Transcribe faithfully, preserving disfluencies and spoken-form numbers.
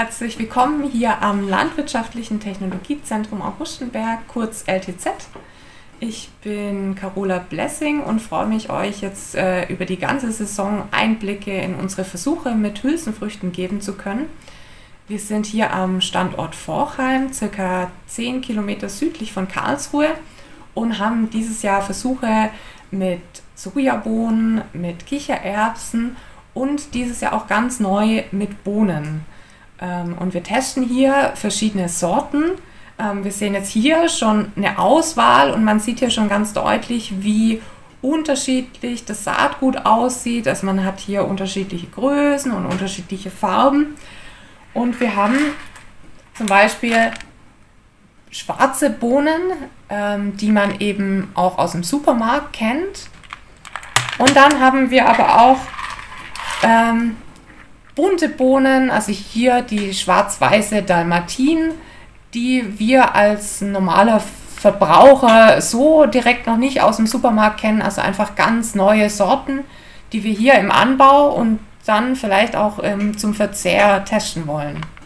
Herzlich willkommen hier am Landwirtschaftlichen Technologiezentrum Augustenberg, kurz L T Z. Ich bin Carola Blessing und freue mich, euch jetzt äh, über die ganze Saison Einblicke in unsere Versuche mit Hülsenfrüchten geben zu können. Wir sind hier am Standort Forchheim, circa zehn Kilometer südlich von Karlsruhe, und haben dieses Jahr Versuche mit Sojabohnen, mit Kichererbsen und dieses Jahr auch ganz neu mit Bohnen. Und wir testen hier verschiedene Sorten. Wir sehen jetzt hier schon eine Auswahl und man sieht hier schon ganz deutlich, wie unterschiedlich das Saatgut aussieht. Also man hat hier unterschiedliche Größen und unterschiedliche Farben. Und wir haben zum Beispiel schwarze Bohnen, die man eben auch aus dem Supermarkt kennt. Und dann haben wir aber auch ähm, bunte Bohnen, also hier die schwarz-weiße Dalmatin, die wir als normaler Verbraucher so direkt noch nicht aus dem Supermarkt kennen, also einfach ganz neue Sorten, die wir hier im Anbau und dann vielleicht auch ähm, zum Verzehr testen wollen.